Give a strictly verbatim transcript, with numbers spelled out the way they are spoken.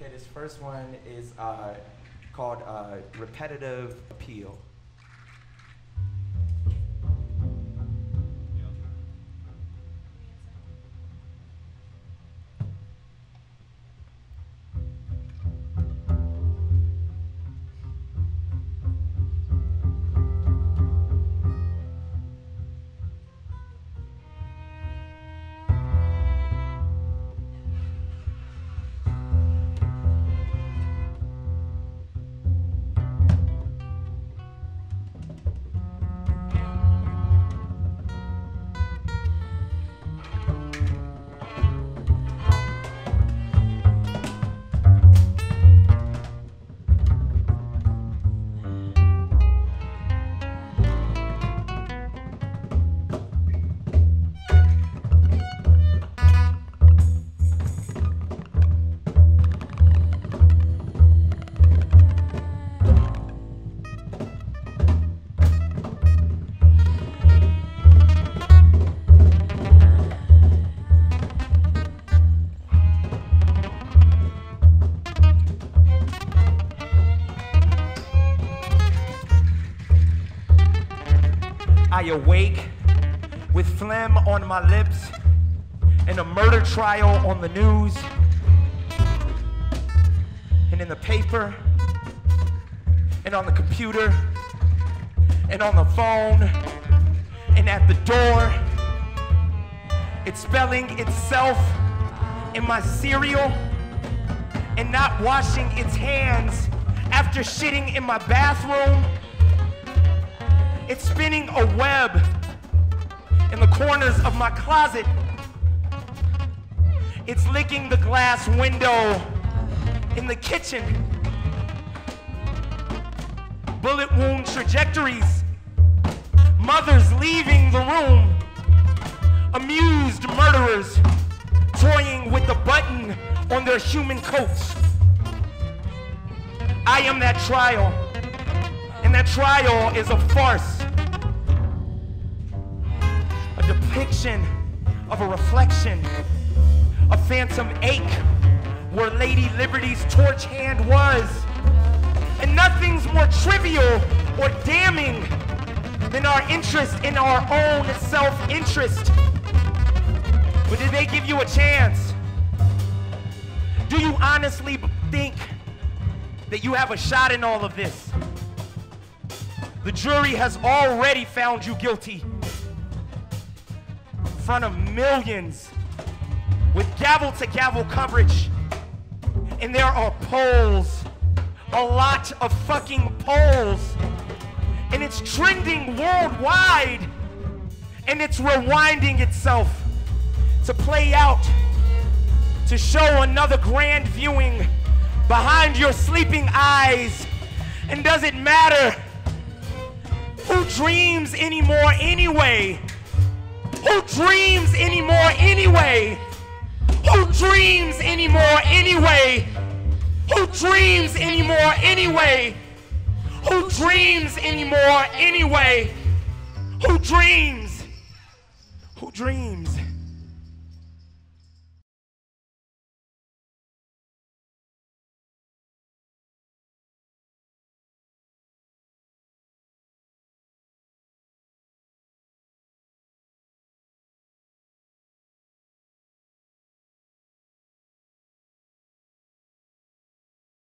Okay, this first one is uh, called uh, Repetitive Appeal. I awake with phlegm on my lips and a murder trial on the news and in the paper and on the computer and on the phone and at the door. It's spelling itself in my cereal and not washing its hands after shitting in my bathroom. It's spinning a web in the corners of my closet. It's licking the glass window in the kitchen. Bullet wound trajectories. Mothers leaving the room. Amused murderers toying with the button on their human coats. I am that trial. And that trial is a farce. A depiction of a reflection, a phantom ache where Lady Liberty's torch hand was. And nothing's more trivial or damning than our interest in our own self-interest. But did they give you a chance? Do you honestly think that you have a shot in all of this? The jury has already found you guilty in front of millions with gavel-to-gavel coverage. And there are polls, a lot of fucking polls. And it's trending worldwide. And it's rewinding itself to play out, to show another grand viewing behind your sleeping eyes. And does it matter? Who dreams anymore anyway? Who dreams anymore anyway? Who dreams anymore anyway? Who dreams anymore anyway? Who dreams anymore anyway? Who dreams? Who dreams?